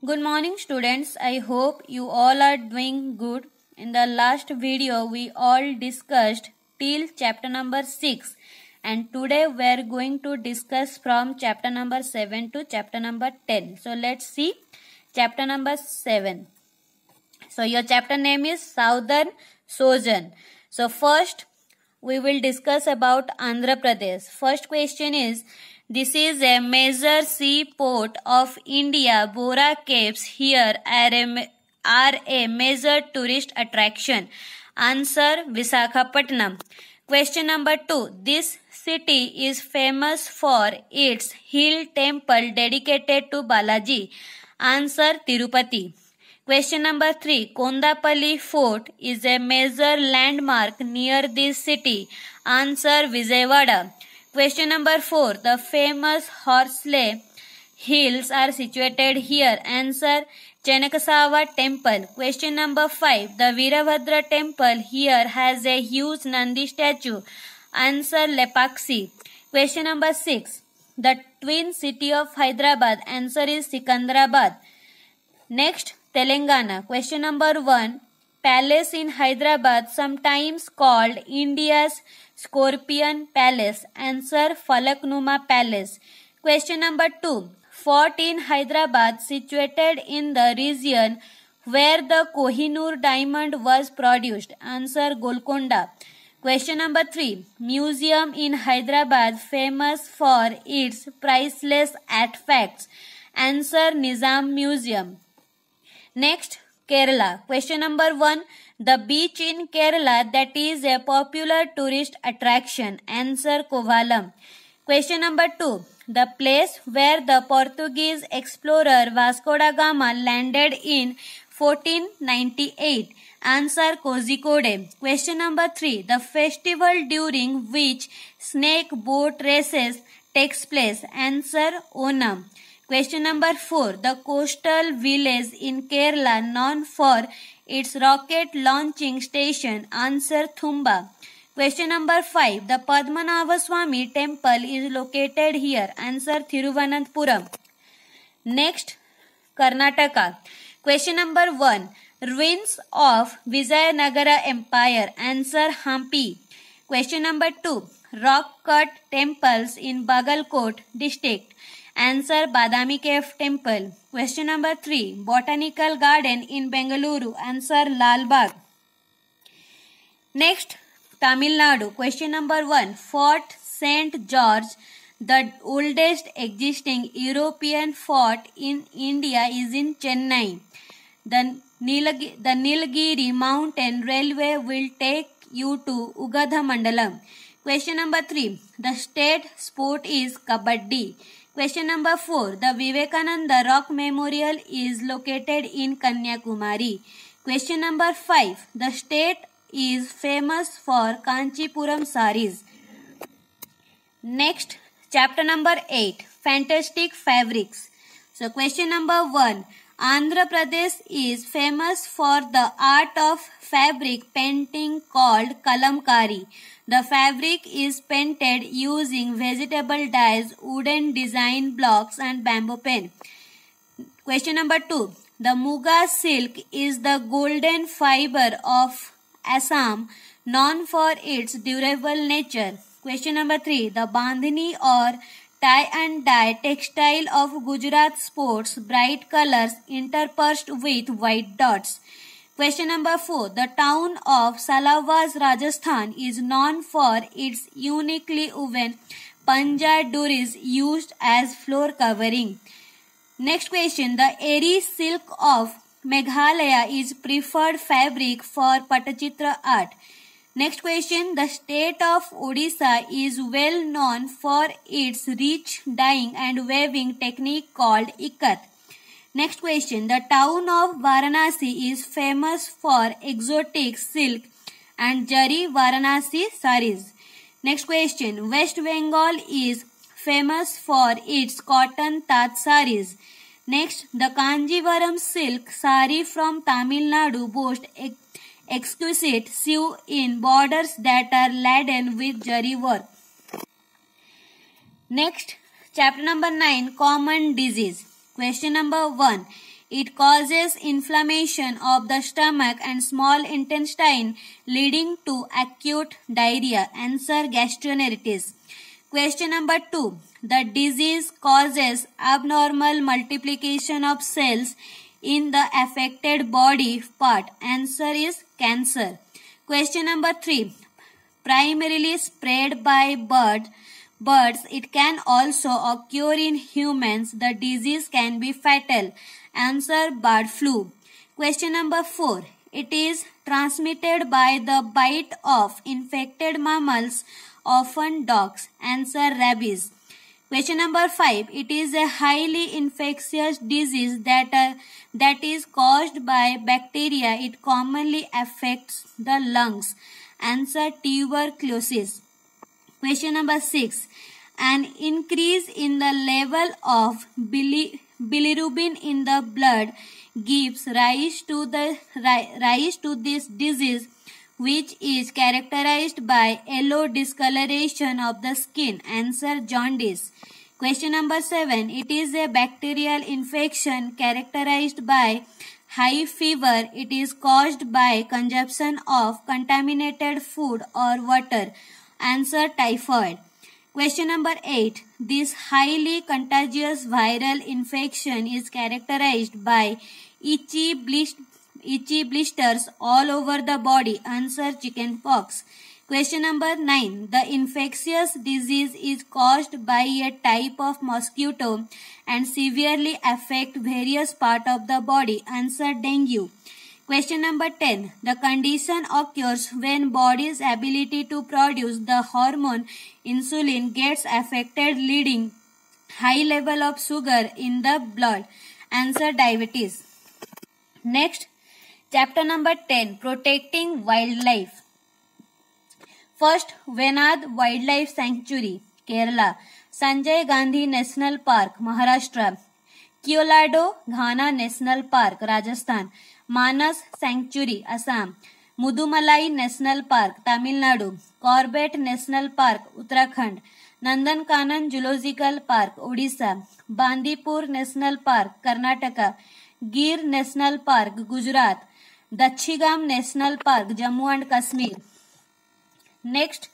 Good morning students. I hope you all are doing good. In the last video we all discussed till chapter number 6 and today we are going to discuss from chapter number 7 to chapter number 10. So let's see chapter number 7. So your chapter name is Southern Sojourn. So first we will discuss about Andhra Pradesh. First question is, this is a major seaport of India. Bora Caves here are a major tourist attraction. Answer, Visakhapatnam. Question number 2. This city is famous for its hill temple dedicated to Balaji. Answer, Tirupati. Question number 3. Kondapalli Fort is a major landmark near this city. Answer, Vijayawada. Question number 4. The famous Horseley Hills are situated here. Answer, Chenakasava Temple. Question number 5. The Veerabhadra Temple here has a huge Nandi statue. Answer, Lepaksi. Question number 6. The twin city of Hyderabad. Answer is Sikandrabad. Next, Telangana. Question number 1. Palace in Hyderabad, sometimes called India's Scorpion Palace. Answer, Falaknuma Palace. Question number 2. Fort in Hyderabad situated in the region where the Kohinoor diamond was produced. Answer, Golconda. Question number 3. Museum in Hyderabad famous for its priceless artifacts. Answer, Nizam Museum. Next, Kerala. Question number 1. The beach in Kerala that is a popular tourist attraction. Answer, Kovalam. Question number 2. The place where the Portuguese explorer Vasco da Gama landed in 1498. Answer, Kozhikode. Question number 3. The festival during which snake boat races takes place. Answer, Onam. Question number 4. The coastal village in Kerala known for its rocket launching station. Answer, Thumba. Question number 5. The Padmanabha Swami temple is located here. Answer, Thiruvananthapuram. Next, Karnataka. Question number 1. Ruins of Vijayanagara Empire. Answer, Hampi. Question number 2. Rock cut temples in Bagalkot district. Answer, Badami Cave Temple. Question number 3. Botanical Garden in Bengaluru. Answer, Lal Bagh. Next, Tamil Nadu. Question number 1. Fort St. George, the oldest existing European fort in India, is in Chennai. The Nilgiri Mountain Railway will take you to Ugadha Mandalam. Question number 3. The state sport is Kabaddi. Question number 4. The Vivekananda Rock Memorial is located in Kanyakumari. Question number 5. The state is famous for Kanchipuram saris. Next, chapter number 8. Fantastic fabrics. So question number 1. Andhra Pradesh is famous for the art of fabric painting called Kalamkari. The fabric is painted using vegetable dyes, wooden design blocks and bamboo pen. Question number 2. The Muga silk is the golden fiber of Assam, known for its durable nature. Question number 3. The Bandhani or tie and dye textile of Gujarat sports bright colors interspersed with white dots. Question number 4. The town of Salawaz, Rajasthan is known for its uniquely woven panja duris used as floor covering. Next question. The Eri silk of Meghalaya is preferred fabric for Patachitra art. Next question. The state of Odisha is well known for its rich dyeing and weaving technique called ikat. Next question. The town of Varanasi is famous for exotic silk and Jari Varanasi saris. Next question. West Bengal is famous for its cotton tat saris. Next, the Kanjivaram silk sari from Tamil Nadu boasts exquisite sew-in borders that are laden with Jari work. Next, chapter number 9. Common disease. Question number 1. It causes inflammation of the stomach and small intestine leading to acute diarrhea. Answer gastroenteritis. Question number 2. The disease causes abnormal multiplication of cells in the affected body part. Answer is cancer. Question number 3. Primarily spread by birds, it can also occur in humans. The disease can be fatal. Answer bird flu. Question number 4. It is transmitted by the bite of infected mammals, often dogs. Answer rabies. Question number 5. It is a highly infectious disease that is caused by bacteria. It commonly affects the lungs. Answer tuberculosis. Question number 6. An increase in the level of bilirubin in the blood gives rise to this disease, which is characterized by yellow discoloration of the skin. Answer jaundice. Question number 7. It is a bacterial infection characterized by high fever. It is caused by consumption of contaminated food or water. Answer typhoid. Question number 8. This highly contagious viral infection is characterized by itchy blisters all over the body. Answer chickenpox. Question number 9. The infectious disease is caused by a type of mosquito and severely affect various parts of the body. Answer dengue. Question number 10. The condition occurs when body's ability to produce the hormone insulin gets affected, leading high level of sugar in the blood. Answer diabetes. Next, chapter number 10. Protecting wildlife. First, Venad Wildlife Sanctuary, Kerala. Sanjay Gandhi National Park, Maharashtra. Keolado Ghana National Park, Rajasthan. Manas Sanctuary, Assam. Mudumalai National Park, Tamil Nadu. Corbett National Park, Uttarakhand. Nandankanan Zoological Park, Odisha. Bandipur National Park, Karnataka. Gir National Park, Gujarat. Dachigam National Park, Jammu and Kashmir. Next,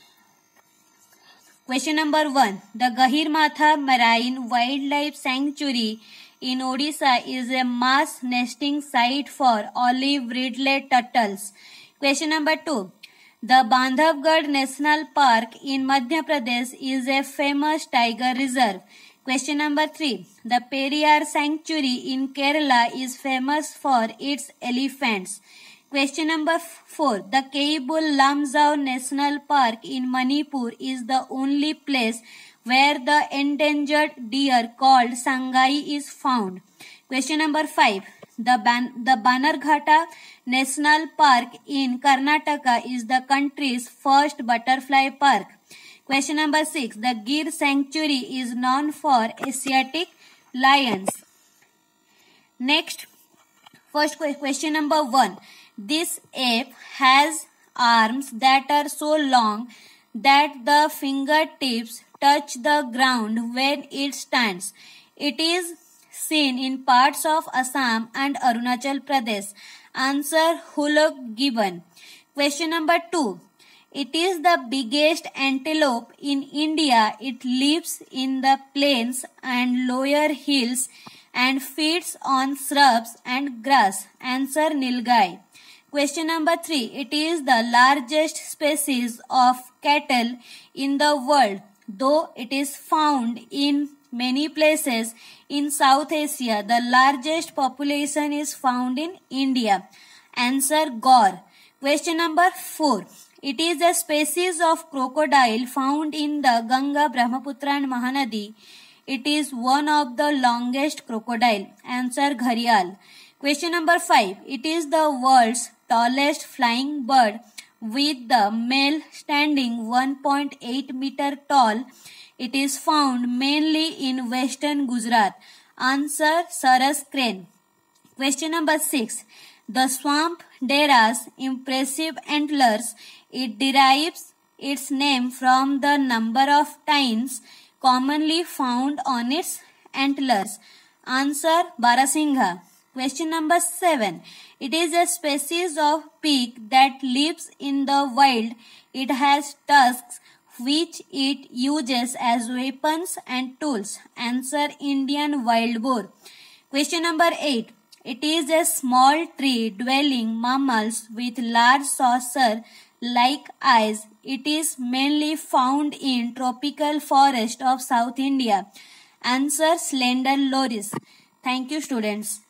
question number 1. The Gahirmatha Marine Wildlife Sanctuary in Odisha is a mass nesting site for olive ridley turtles. Question number 2. The Bandhavgarh National Park in Madhya Pradesh is a famous tiger reserve. Question number 3. The Periyar Sanctuary in Kerala is famous for its elephants. Question number 4. The Keibul Lamjau National Park in Manipur is the only place where the endangered deer called Sangai is found. Question number 5. The Bannerghatta National Park in Karnataka is the country's first butterfly park. Question number 6. The Gir Sanctuary is known for Asiatic lions. Next, first question number 1. This ape has arms that are so long that the fingertips touch the ground when it stands. It is seen in parts of Assam and Arunachal Pradesh. Answer Huluk gibbon. Question number 2. It is the biggest antelope in India. It lives in the plains and lower hills and feeds on shrubs and grass. Answer Nilgai. Question number 3. It is the largest species of cattle in the world, though it is found in many places in South Asia. The largest population is found in India. Answer Gaur. Question number 4. It is a species of crocodile found in the Ganga, Brahmaputra and Mahanadi. It is one of the longest crocodile. Answer Gharial. Question number 5. It is the world's tallest flying bird with the male standing 1.8 meter tall. It is found mainly in western Gujarat. Answer Saras crane. Question number 6. The swamp deer's impressive antlers. It derives its name from the number of tines commonly found on its antlers. Answer Barasingha. Question number 7. It is a species of pig that lives in the wild. It has tusks which it uses as weapons and tools. Answer Indian wild boar. Question number 8. It is a small tree-dwelling mammals with large saucer-like eyes. It is mainly found in tropical forest of South India. Answer slender loris. Thank you, students.